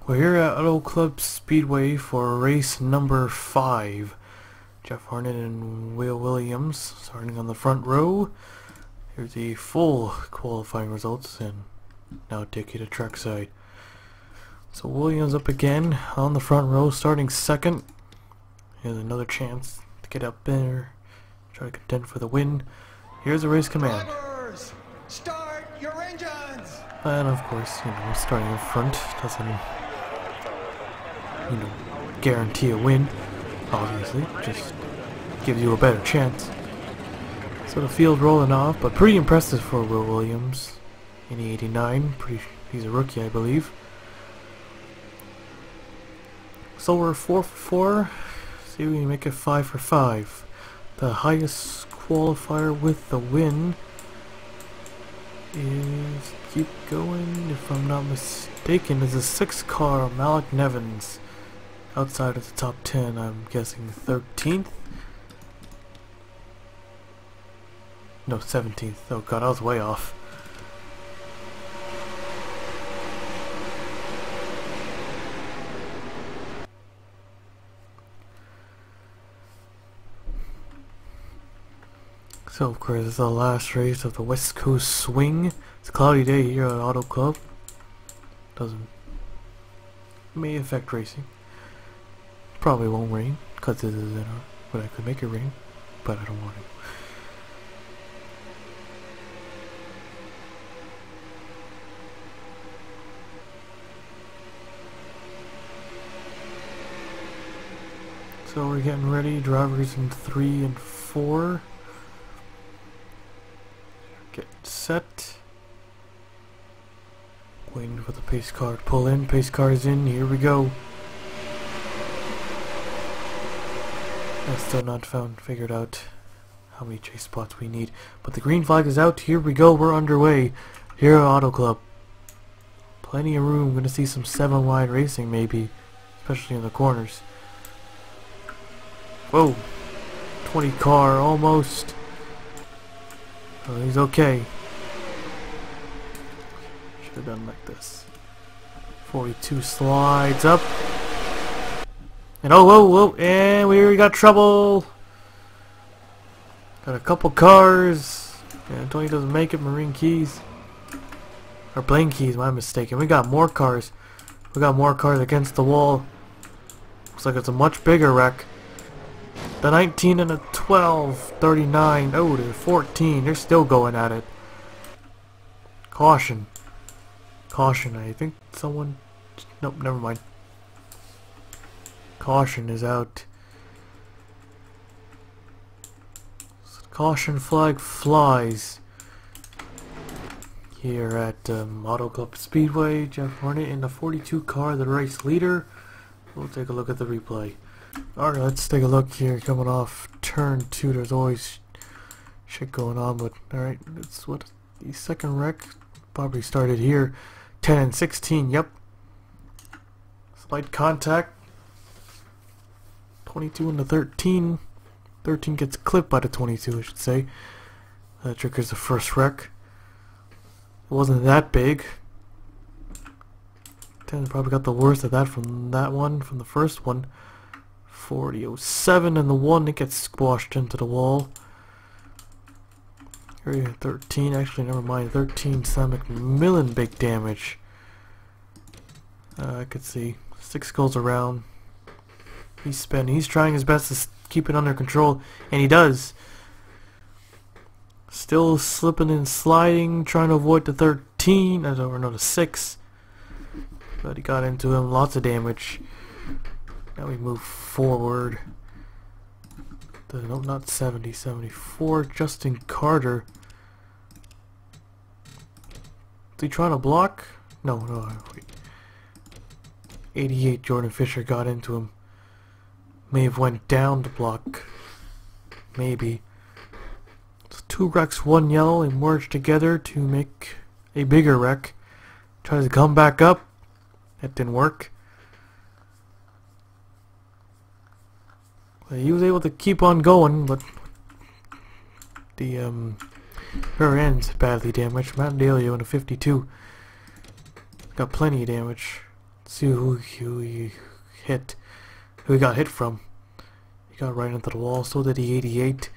We're here at Auto Club Speedway for race number 5. Jeff Harnett and Will Williams starting on the front row. Here's the full qualifying results, and now take you to trackside. So Williams up again on the front row, starting second. Here's another chance to get up there, try to contend for the win. Here's the race command. Drivers, start your engines! And of course, starting in front doesn't, guarantee a win, obviously, just gives you a better chance. So the field rolling off, but pretty impressive for Will Williams in the 89. He's a rookie, I believe. So we're 4 for 4. See if we can make it 5 for 5. The highest qualifier with the win is, keep going, if I'm not mistaken, is a 6 car, Malik Nevins. Outside of the top 10, I'm guessing 13th? No, 17th. Oh god, I was way off. So of course, this is the last race of the West Coast Swing. It's a cloudy day here at Auto Club. May affect racing. Probably won't rain, because this is but I could make it rain, but I don't want to. So we're getting ready, drivers in 3 and 4. Get set. Waiting for the pace car to pull in. Pace car is in, here we go. I've still not figured out how many chase spots we need. But the green flag is out. Here we go. We're underway. Here at Auto Club. Plenty of room. Gonna see some 7 wide racing maybe. Especially in the corners. Whoa. 20 car almost. Oh, he's okay. Should have done like this. 42 slides up. And oh, whoa, and we already got trouble. Got a couple cars. And Tony doesn't make it. Marine Keys. Or Blaine Keys, my mistake. And we got more cars. We got more cars against the wall. Looks like it's a much bigger wreck. The 19 and the 12. 39. Oh, the 14. They're still going at it. Caution. Caution. I think someone... Nope, never mind. Caution is out. Caution flag flies. Here at Auto Club Speedway, Jeff Harnett in the 42 car, the race leader. We'll take a look at the replay. Alright, let's take a look here. Coming off turn 2, there's always shit going on, but alright, it's what the second wreck probably started here. 10 and 16, yep. Slight contact. 22 and the 13. 13 gets clipped by the 22, I should say. That triggers the first wreck. It wasn't that big. 10 probably got the worst of that from that one, from the first one. 40.07 and the 1, it gets squashed into the wall. Here 13, actually never mind, 13 Sam McMillan big damage. I could see 6 goes around. He's trying his best to keep it under control, and he does. Still slipping and sliding, trying to avoid the 13, or no, the 6. But he got into him, lots of damage. Now we move forward. No, not 70, 74. Justin Carter. Is he trying to block? No, wait. 88, Jordan Fisher got into him. May have went down the block. Maybe. So 2 wrecks, 1 yellow, and merged together to make a bigger wreck. Tries to come back up. That didn't work. He was able to keep on going, but the rear end's badly damaged. Matt Dalio in a 52. Got plenty of damage. See who he hit. Who he got hit from. He got right into the wall. So did the 88.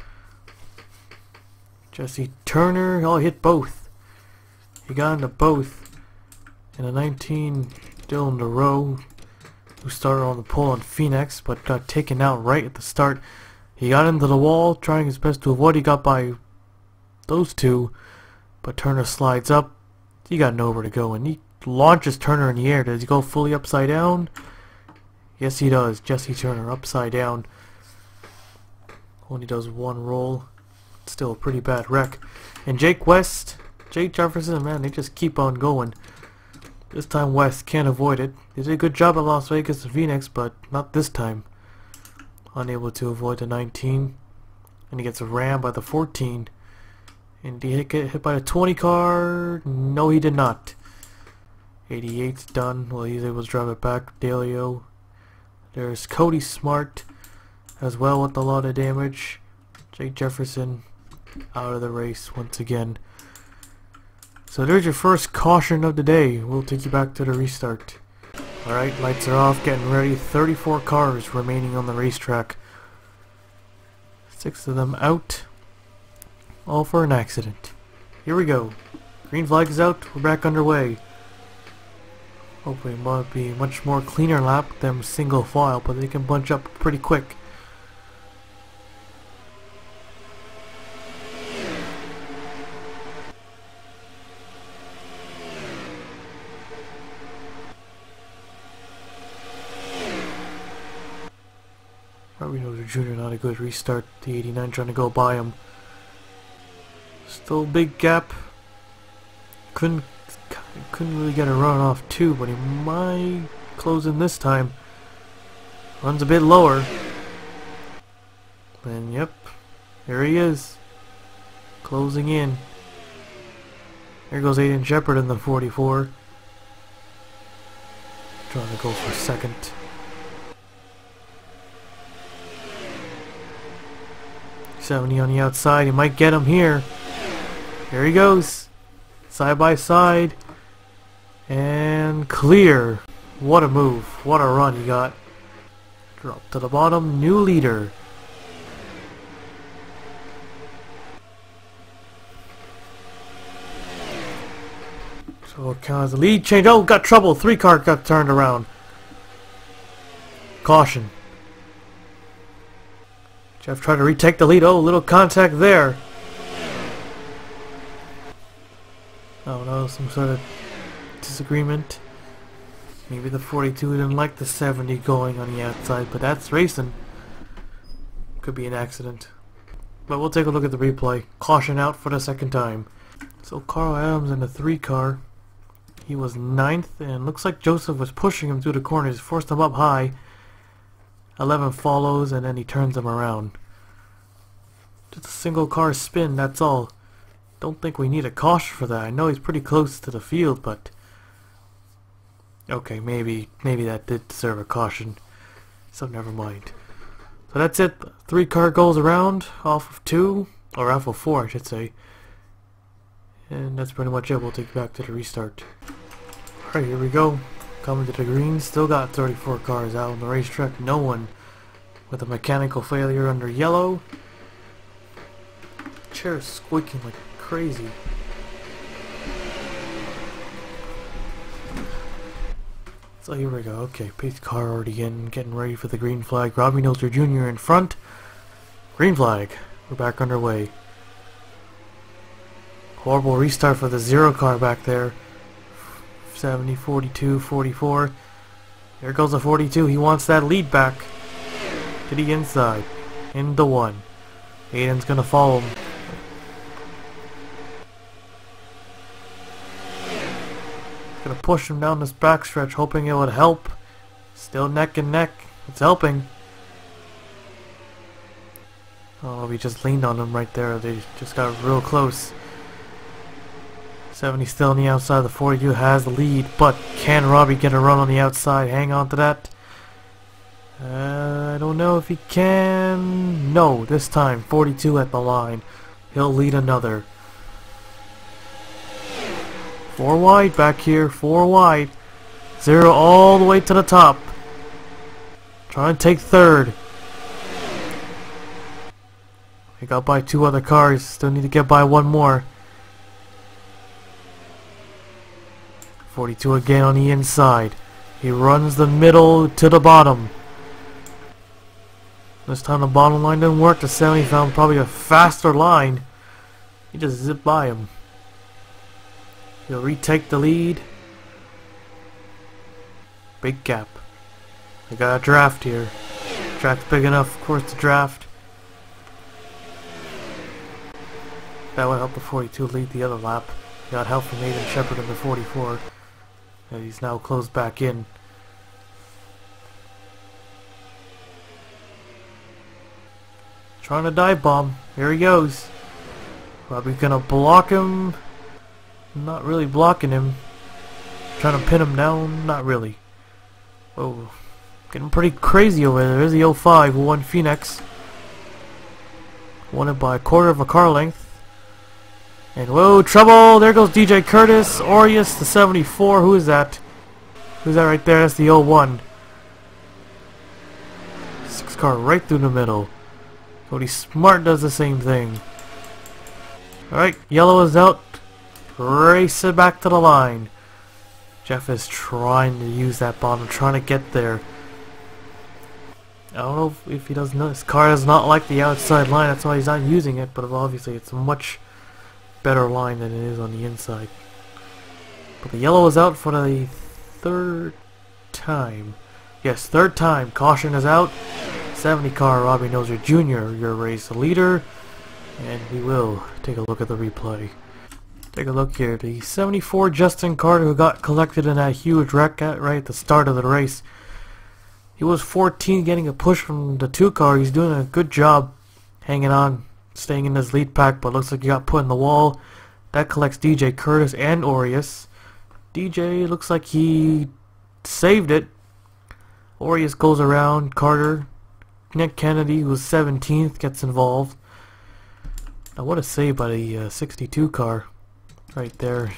Jesse Turner. Oh, he hit both. He got into both. And a 19, Dylan DeRoe, who started on the pole on Phoenix, but got taken out right at the start. He got into the wall, trying his best to avoid. He got by those two, but Turner slides up. He got nowhere to go, and he launches Turner in the air. Does he go fully upside down? Yes, he does. Jesse Turner upside down. Only does one roll. Still a pretty bad wreck. And Jake West, Jake Jefferson, man, they just keep on going. This time West can't avoid it. He did a good job at Las Vegas and Phoenix, but not this time. Unable to avoid the 19. And he gets rammed by the 14. And did he get hit by the 20 car? No, he did not. 88's done. Well, he's able to drive it back. Dalio. There's Cody Smart as well with a lot of damage. Jake Jefferson out of the race once again. So there's your first caution of the day. We'll take you back to the restart. Alright, lights are off, getting ready. 34 cars remaining on the racetrack. 6 of them out. All for an accident. Here we go. Green flag is out, we're back underway. Hopefully it might be a much more cleaner lap than single file, but they can bunch up pretty quick. Robbie Noser Jr. not a good restart. The 89 trying to go by him. Still a big gap. Couldn't really get a run off too, but he might close in this time. Runs a bit lower. And yep, there he is. Closing in. There goes Aiden Shepard in the 44. Trying to go for second. $70 on the outside. He might get him here. Here he goes. Side by side. And clear. What a move. What a run he got. Drop to the bottom. New leader. So it counts the lead change. Oh, got trouble. 3 car got turned around. Caution. Jeff tried to retake the lead. Oh, little contact there. Oh no, some sort of disagreement. Maybe the 42 didn't like the 70 going on the outside, but that's racing. Could be an accident. But we'll take a look at the replay. Caution out for the second time. So Carl Adams in the 3 car. He was 9th, and looks like Joseph was pushing him through the corners, forced him up high. 11 follows, and then he turns him around. Just a single car spin, that's all. Don't think we need a caution for that. I know he's pretty close to the field, but okay, maybe that did deserve a caution. So never mind. So that's it. 3 car goes around off of 2, or off of 4, I should say. And that's pretty much it. We'll take you back to the restart. Alright, here we go. Coming to the green. Still got 34 cars out on the racetrack. No one with a mechanical failure under yellow. Chair squeaking like crazy. So here we go. Okay, pace car already in, getting ready for the green flag. Robbie Noser Jr. in front. Green flag. We're back underway. Horrible restart for the 0 car back there. 70, 42, 44. There goes the 42. He wants that lead back. To the inside. Into 1. Aiden's gonna follow him. Gonna push him down this backstretch, hoping it would help. Still neck and neck. It's helping. Oh, we just leaned on him right there. They just got real close. 70 still on the outside. The 42 has the lead, but can Robbie get a run on the outside? Hang on to that. I don't know if he can. No, this time 42 at the line. He'll lead another. 4 wide back here. 4 wide. Zero all the way to the top. Trying to take third. He got by 2 other cars. Still need to get by 1 more. 42 again on the inside. He runs the middle to the bottom. This time the bottom line didn't work. The 70 found probably a faster line. He just zipped by him. He'll retake the lead. Big gap. They got a draft here. Track's big enough, of course, to draft. That would help the 42 lead the other lap. Got help from Nathan Shepard in the 44. And he's now closed back in. Trying to dive bomb. Here he goes. Probably gonna block him. Not really blocking him. Trying to pin him down. Not really. Whoa. Getting pretty crazy over there. There's the 05 who won Phoenix. Won it by a quarter of a car length. And whoa, trouble! There goes DJ Curtis. Aureus, the 74. Who is that? Who's that right there? That's the 01. 6 car right through the middle. Cody Smart does the same thing. Alright, yellow is out. Race it back to the line. Jeff is trying to use that bottom, trying to get there. I don't know if he doesn't know. His car does not like the outside line, that's why he's not using it, but obviously it's a much better line than it is on the inside. But the yellow is out for the 3rd time. Yes, 3rd time. Caution is out. 70 car Robbie Noser Jr., your race leader. And we will take a look at the replay. Take a look here. The 74 Justin Carter, who got collected in that huge wreck right at the start of the race. He was 14, getting a push from the 2 car. He's doing a good job hanging on, staying in his lead pack, but looks like he got put in the wall. That collects DJ Curtis and Aureus. DJ looks like he saved it. Aureus goes around Carter. Nick Kennedy, who was 17th, gets involved. Now what a save by the 62 car right there.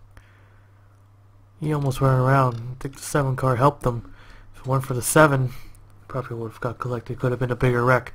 He almost ran around. I think the 7 car helped them. If it weren't for the 7, probably would have got collected. Could have been a bigger wreck.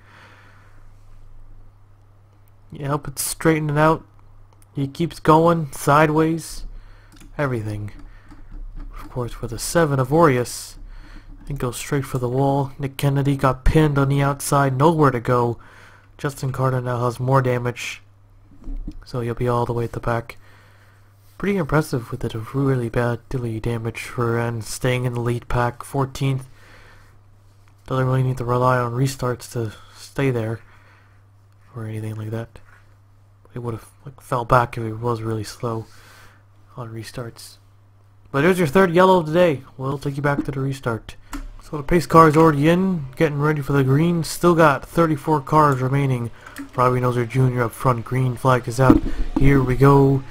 You help it straighten it out. He keeps going sideways. Everything. Of course, for the 7 of Aureus, it goes straight for the wall. Nick Kennedy got pinned on the outside, nowhere to go. Justin Carter now has more damage, so he'll be all the way at the back. Pretty impressive with it, really badly damage for and staying in the lead pack. 14th. Doesn't really need to rely on restarts to stay there or anything like that. It would have fell back if it was really slow on restarts. But there's your 3rd yellow of the day. We'll take you back to the restart. So the pace car is already in, getting ready for the green. Still got 34 cars remaining. Robbie Noser Jr. up front. Green flag is out. Here we go.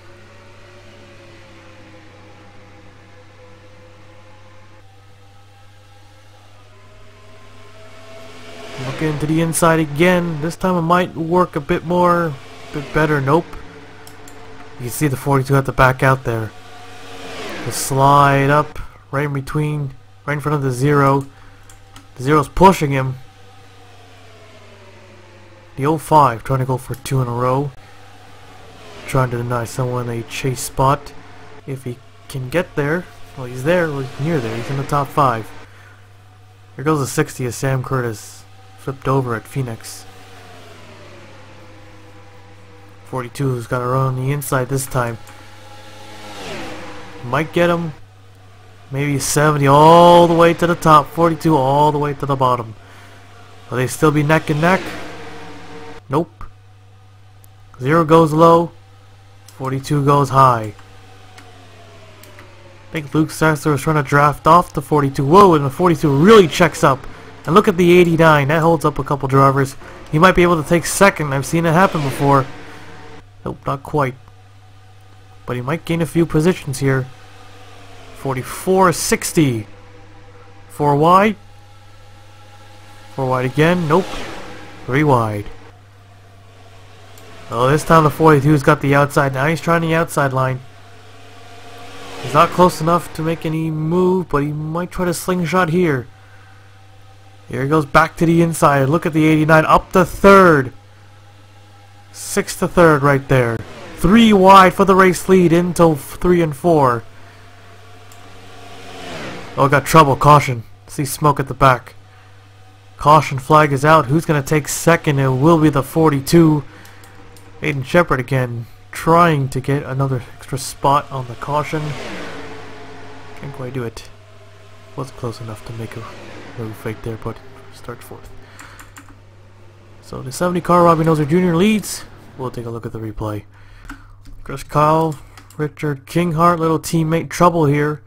Looking to the inside again. This time it might work a bit more, a bit better. Nope. You can see the 42 had to back out there. The slide up right in between, right in front of the 0. The 0's pushing him. The 05 trying to go for 2 in a row. Trying to deny someone a chase spot. If he can get there. Well, he's there. Well, he's near there. He's in the top 5. Here goes the 60 of Sam Curtis. Flipped over at Phoenix. 42's got to run on the inside this time. Might get him. Maybe 70 all the way to the top. 42 all the way to the bottom. Will they still be neck and neck? Nope. 0 goes low. 42 goes high. I think Luke Sasser was trying to draft off the 42. Whoa, and the 42 really checks up. And look at the 89. That holds up a couple drivers. He might be able to take 2nd. I've seen it happen before. Nope, not quite. But he might gain a few positions here. 44, 60. 4 wide. 4 wide again. Nope. 3 wide. Oh, this time the 42's got the outside. Now he's trying the outside line. He's not close enough to make any move, but he might try to slingshot here. Here he goes back to the inside. Look at the 89 up to third. 6 to third right there. 3 wide for the race lead into 3 and 4. Oh, got trouble. Caution. See smoke at the back. Caution flag is out. Who's going to take second? It will be the 42. Aiden Shepard again, trying to get another extra spot on the caution. Can't quite do it. Wasn't close enough to make a move right there, but starts fourth. So the 70 car, Robbie Noser Jr. leads. We'll take a look at the replay. Chris Kyle, Richard Kinghart, little teammate trouble here.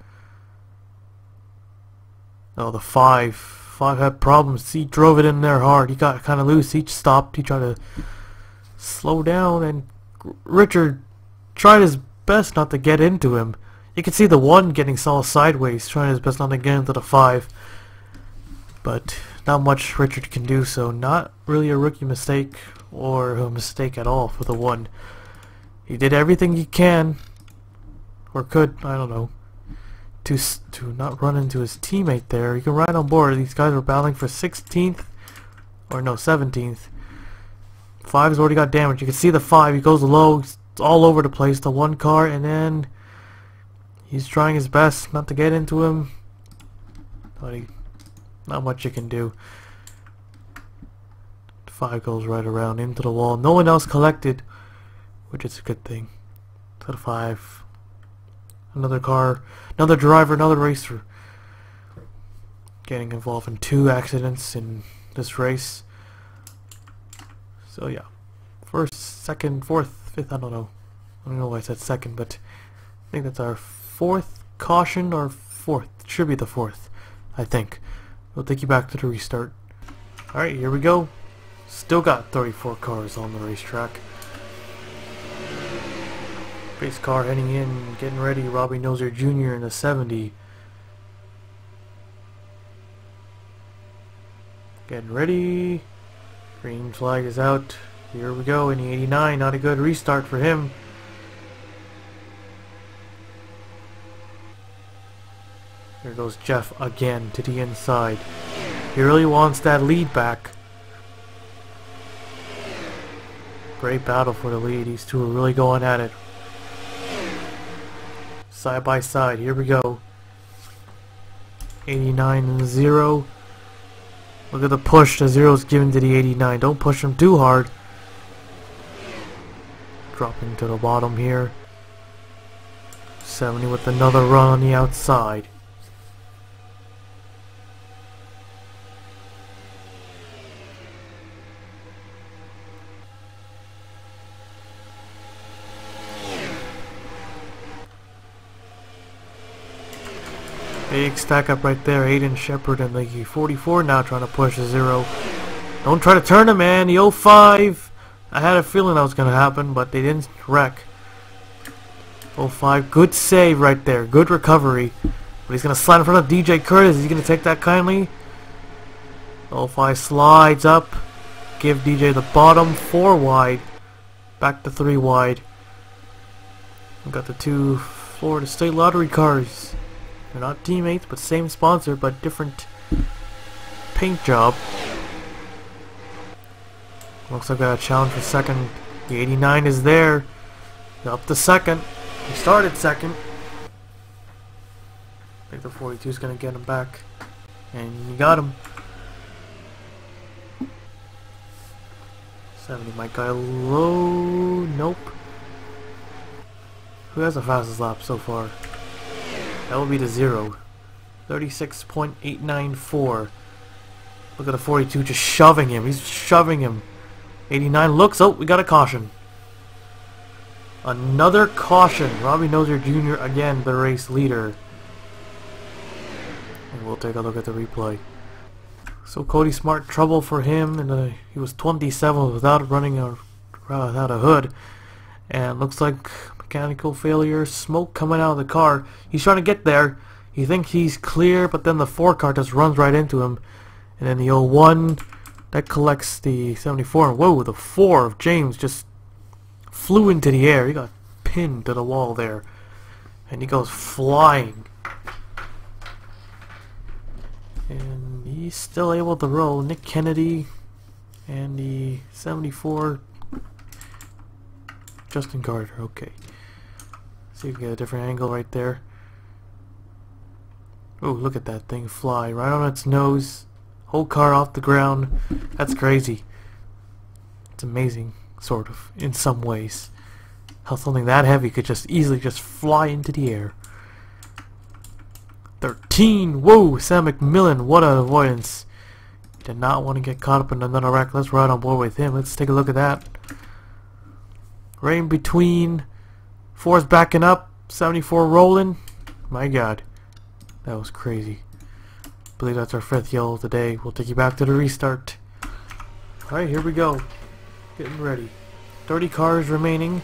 Oh, the 5 had problems. He drove it in there hard. He got kind of loose. He stopped. He tried to slow down, and Richard tried his best not to get into him. You can see the 1 getting all sideways, trying his best not to get into the 5. But not much Richard can do, so not really a rookie mistake or a mistake at all for the 1. He did everything he can, or could, I don't know, to not run into his teammate there. You can ride on board. These guys are battling for 16th, or no, 17th. 5's already got damage. You can see the 5. He goes low. He's all over the place. The 1 car, and then he's trying his best not to get into him. But not much you can do. 5 goes right around into the wall. No one else collected, which is a good thing. To the 5. Another car, another driver, another racer getting involved in 2 accidents in this race. So yeah, first, second, fourth, fifth, I don't know why I said second, but I think that's our 4th caution, or 4th, it should be the 4th, I think. We'll take you back to the restart. Alright, here we go. Still got 34 cars on the racetrack. Race car heading in, getting ready. Robbie Noser Jr. in the 70. Getting ready. Green flag is out. Here we go in the 89. Not a good restart for him. Here goes Jeff again to the inside. He really wants that lead back. Great battle for the lead. These two are really going at it. Side by side. Here we go. 89 and 0. Look at the push the 0's given to the 89. Don't push him too hard. Dropping to the bottom here. 70 with another run on the outside. Big stack up right there. Aiden Shepard and the 44 now trying to push a 0. Don't try to turn him, man. The 05. I had a feeling that was going to happen, but they didn't wreck. 05. Good save right there. Good recovery. But he's going to slide in front of DJ Curtis. Is he going to take that kindly? 05 slides up. Give DJ the bottom. 4 wide. Back to 3 wide. We've got the 2 Florida State Lottery cars. They're not teammates, but same sponsor, but different paint job. Looks like I got a challenge for second. The 89 is there. Up to second. He started second. I think the 42 is going to get him back. And you got him. 70 might go low. Nope. Who has the fastest lap so far? That will be the 0. 36.894. Look at the 42 just shoving him. He's shoving him. 89 looks. Oh, we got a caution. Another caution. Robbie Noser Jr. again, the race leader. And we'll take a look at the replay. So Cody Smart, trouble for him. And he was 27 without running without a hood. And looks like mechanical failure, smoke coming out of the car. He's trying to get there. He thinks he's clear, but then the 4 car just runs right into him. And then the 01 that collects the 74. And whoa, the 4 of James just flew into the air. He got pinned to the wall there. And he goes flying. And he's still able to roll. Nick Kennedy and the 74 Justin Carter. Okay. See if we get a different angle right there. Oh, look at that thing fly right on its nose. Whole car off the ground. That's crazy. It's amazing, sort of, in some ways. How something that heavy could just easily just fly into the air. 13! Whoa! Sam McMillan, what an avoidance. Did not want to get caught up in another wreck. Let's ride on board with him. Let's take a look at that. Right in between. 4's backing up. 74 rolling. My god. That was crazy. I believe that's our 5th yellow today. We'll take you back to the restart. Alright, here we go. Getting ready. 30 cars remaining.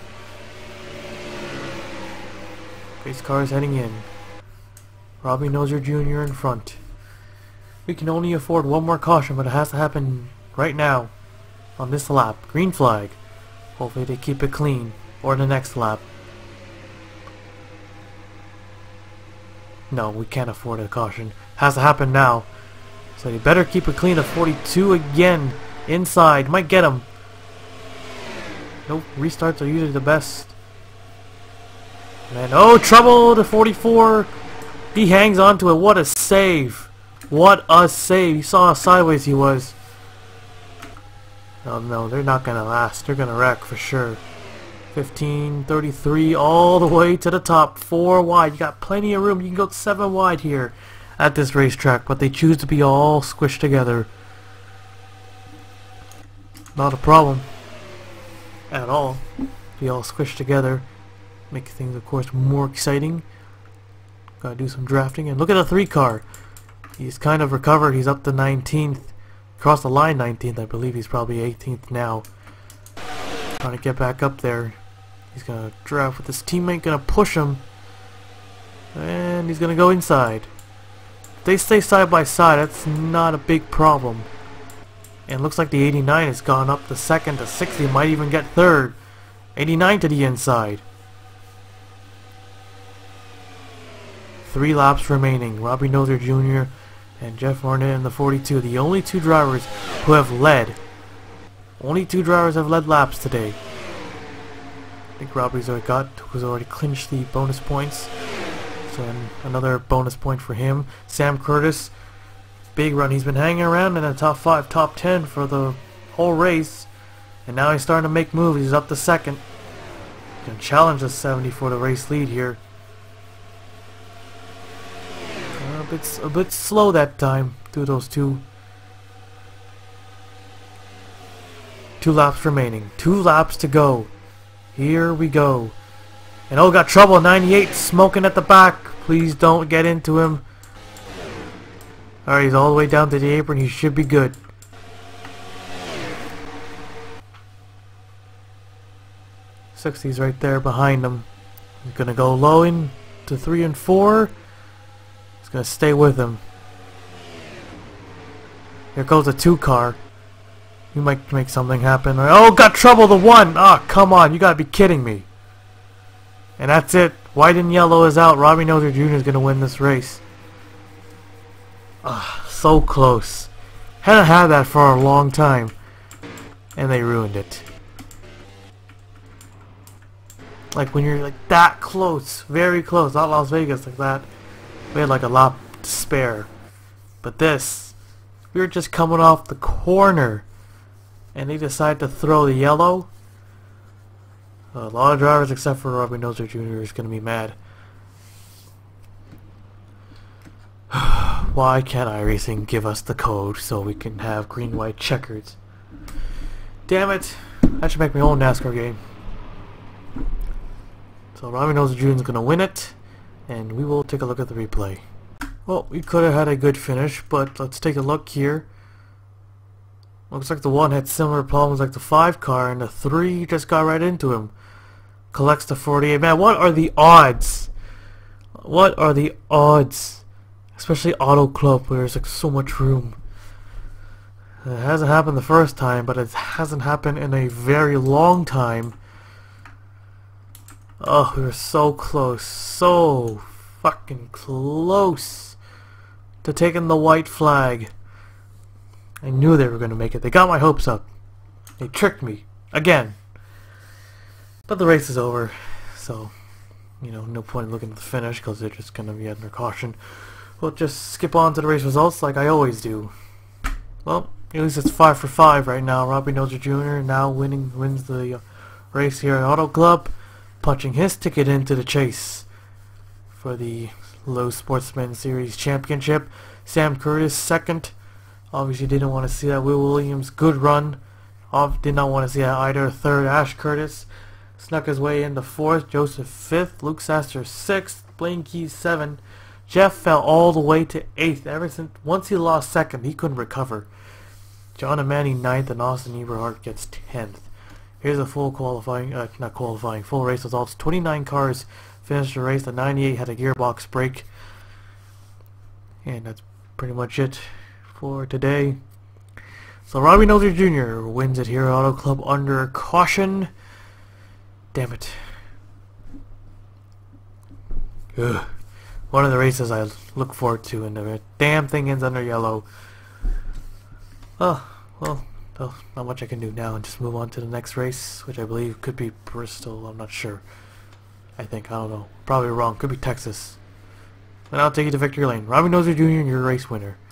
Race cars heading in. Robbie Noser Jr. in front. We can only afford one more caution, but it has to happen right now. On this lap. Green flag. Hopefully they keep it clean. Or the next lap. No, we can't afford a caution. Has to happen now. So you better keep it clean at 42 again. Inside. Might get him. Nope. Restarts are usually the best. Man, oh, trouble to 44. He hangs on to it. What a save. What a save. You saw how sideways he was. Oh no, they're not going to last. They're going to wreck for sure. 15, 33, all the way to the top. 4 wide. You got plenty of room. You can go 7 wide here at this racetrack, but they choose to be all squished together. Not a problem at all. Be all squished together. Make things, of course, more exciting. Gotta do some drafting. And look at the 3 car. He's kind of recovered. He's up to 19th. Across the line 19th. I believe he's probably 18th now. Trying to get back up there. He's gonna draft with his teammate. Gonna push him. And he's gonna go inside. If they stay side by side, that's not a big problem. And looks like the 89 has gone up to 2nd to 60. Might even get 3rd. 89 to the inside. 3 laps remaining. Robbie Noser Jr. and Jeff Arnett in the 42. The only 2 drivers who have led. Only 2 drivers have led laps today. I think Robbie's already clinched the bonus points. So another bonus point for him. Sam Curtis. Big run. He's been hanging around in the top 5, top 10 for the whole race. And now he's starting to make moves. He's up to 2nd. Gonna challenge the 70 for the race lead here. A bit slow that time through those 2 laps remaining. 2 laps to go. Here we go. And oh, got trouble. 98 smoking at the back. Please don't get into him. Alright, he's all the way down to the apron. He should be good. Sixty's right there behind him. He's gonna go low in to 3 and 4. He's gonna stay with him. Here goes the 2 car. You might make something happen. Oh, got trouble, the 1! Ah, come on, you gotta be kidding me. And that's it. White and yellow is out. Robbie Noser Jr. is gonna win this race. Ah, so close. Hadn't had that for a long time. And they ruined it. Like when you're like that close, very close, not Las Vegas like that. We had like a lap to spare. But this, we were just coming off the corner and they decided to throw the yellow. A lot of drivers except for Robbie Noser Jr. is going to be mad. Why can't iRacing give us the code so we can have green-white checkers? Damn it! I should make my own NASCAR game. So Robbie Noser Jr. is going to win it, and we will take a look at the replay. Well, we could have had a good finish, but let's take a look here. Looks like the 1 had similar problems like the 5 car, and the 3 just got right into him. Collects the 48. Man, what are the odds? What are the odds? Especially Auto Club, where there's like so much room. It hasn't happened the first time, but it hasn't happened in a very long time. Oh, we were so close. So fucking close to taking the white flag. I knew they were going to make it. They got my hopes up. They tricked me. Again. But the race is over. So, you know, no point in looking at the finish because they're just going to be under caution. We'll just skip on to the race results like I always do. Well, at least it's 5 for 5 right now. Robbie Noser Jr. now wins the race here at Auto Club, punching his ticket into the chase for the Lowe's Sportsman Series Championship. Sam Curtis second. Obviously didn't want to see that. Will Williams, good run. Did not want to see that either. Third, Ash Curtis snuck his way into fourth. Joseph fifth. Luke Sasser sixth. Blaine Keys seventh. Jeff fell all the way to eighth. Once he lost second, he couldn't recover. John and Manny ninth, and Austin Eberhardt gets 10th. Here's a full full race results. 29 cars finished the race. The 98 had a gearbox break. And that's pretty much it for today. So Robbie Noser Jr. wins it here at Auto Club under caution. Damn it. Ugh. One of the races I look forward to, and the damn thing ends under yellow. Oh, well, not much I can do now, and just move on to the next race, which I believe could be Bristol. I'm not sure. I don't know. Probably wrong. Could be Texas. And I'll take you to victory lane. Robbie Noser Jr., your race winner.